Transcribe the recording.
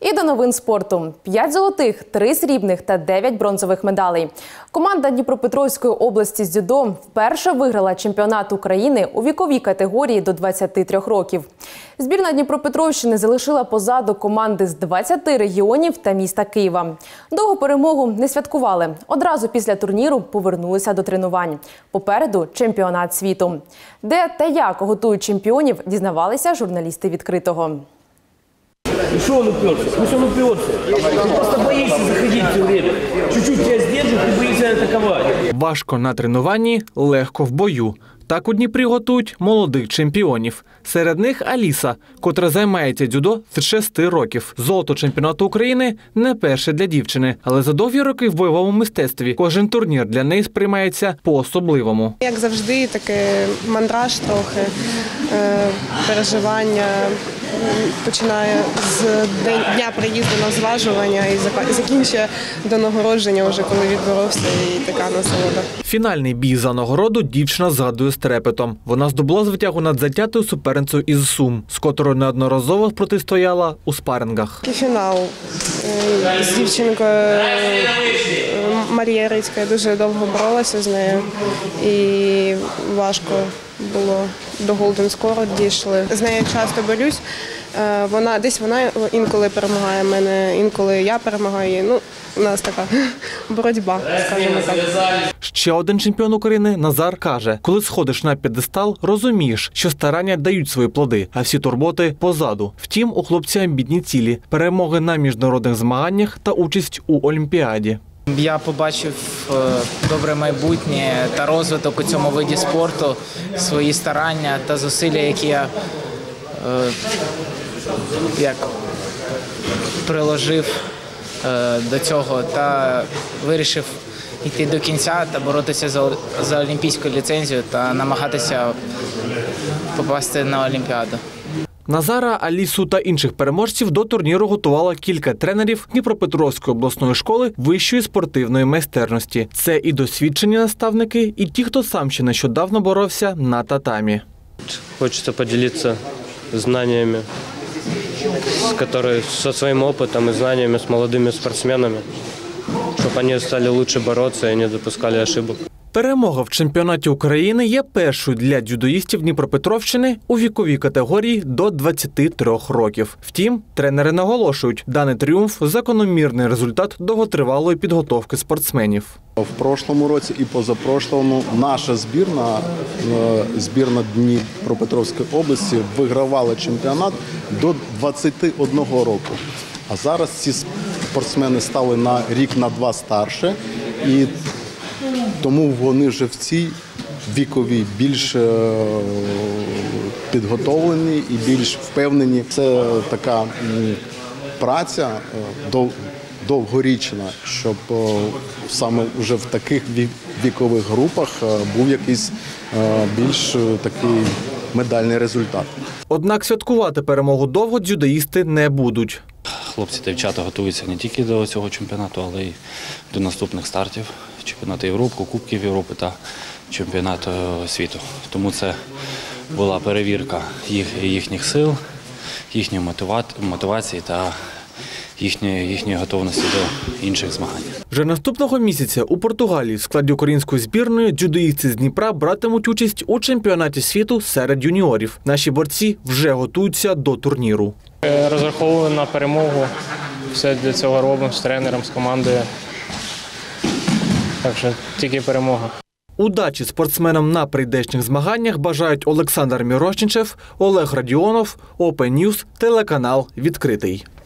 І до новин спорту. 5 золотих, 3 срібних та 9 бронзових медалей. Команда Дніпропетровської області з дзюдо вперше виграла чемпіонат України у віковій категорії до 23 років. Збірна Дніпропетровщини залишила позаду команди з 20 регіонів та міста Києва. Довгу перемогу не святкували. Одразу після турніру повернулися до тренувань. Попереду чемпіонат світу. Де та як готують чемпіонів, дізнавалися журналісти «Відкритого». И что он уперся? Пусть он уперся. Ты просто боишься заходить все время. Чуть-чуть тебя сдержит, ты боишься атаковать. Важко на тренуванні, легко в бою. Так у Дніпрі готують молодих чемпіонів. Серед них Аліса, котра займається дзюдо з 6 років. Золото чемпіонату України не перше для дівчини. Але за довгі роки в бойовому мистецтві кожен турнір для неї сприймається по-особливому. Як завжди, таке мандраж трохи, переживання. Починає з дня приїзду на зважування і закінчує до нагородження, вже коли відборовся, і така насолода. Фінальний бій за нагороду дівчина згадує з трепетом. Вона здобула звитягу над затятою суперницею із Сум, з котрою неодноразово протистояла у спарингах. І фінал з дівчинкою Марія Рицька. Я дуже довго боролася з нею і важко було. До Голден скоро дійшли. З нею часто борюсь. Вона інколи перемагає мене, інколи я перемагаю її. Ну, у нас така боротьба, скажімо так. Ще один чемпіон України Назар каже, коли сходиш на п'єдестал, розумієш, що старання дають свої плоди, а всі турботи позаду. Втім, у хлопця амбітні цілі – перемоги на міжнародних змаганнях та участь у Олімпіаді. Я побачив добре майбутнє та розвиток у цьому виді спорту, свої старання та зусилля, які я приложив до цього, та вирішив йти до кінця та боротися за олімпійську ліцензію та намагатися попасти на Олімпіаду. Назара, Алісу та інших переможців до турніру готувало кілька тренерів Дніпропетровської обласної школи вищої спортивної майстерності. Це і досвідчені наставники, і ті, хто сам ще нещодавно боровся на татамі. Хочеться поділитися знаннями, зі своїм опитом і знаннями з молодими спортсменами, щоб вони стали краще боротися і не допускали ошибок. Перемога в чемпіонаті України є першою для дзюдоїстів Дніпропетровщини у віковій категорії до 23 років. Втім, тренери наголошують, даний тріумф – закономірний результат довготривалої підготовки спортсменів. В прошлому році і позапрошлому наша збірна Дніпропетровської області вигравала чемпіонат до 21 року. А зараз ці спортсмени стали на рік, на 2 старше. І тому вони вже в цій віковій більш підготовлені і більш впевнені. Це така праця довгорічна, щоб саме вже в таких вікових групах був якийсь більш такий медальний результат. Однак святкувати перемогу довго дзюдоїсти не будуть. Хлопці та дівчата готуються не тільки до цього чемпіонату, але й до наступних стартів. Чемпіонату Європи, Кубків Європи та чемпіонату світу. Тому це була перевірка їхніх сил, їхньої мотивації та їхньої готовності до інших змагань. Вже наступного місяця у Португалії в складі української збірної дзюдоїсти з Дніпра братимуть участь у чемпіонаті світу серед юніорів. Наші борці вже готуються до турніру. Розраховую на перемогу. Все для цього робимо з тренером, з командою. Так що тільки перемога. Удачі спортсменам на прийдешніх змаганнях бажають Олександр Мірошничев, Олег Радіонов, Open News, телеканал «Відкритий».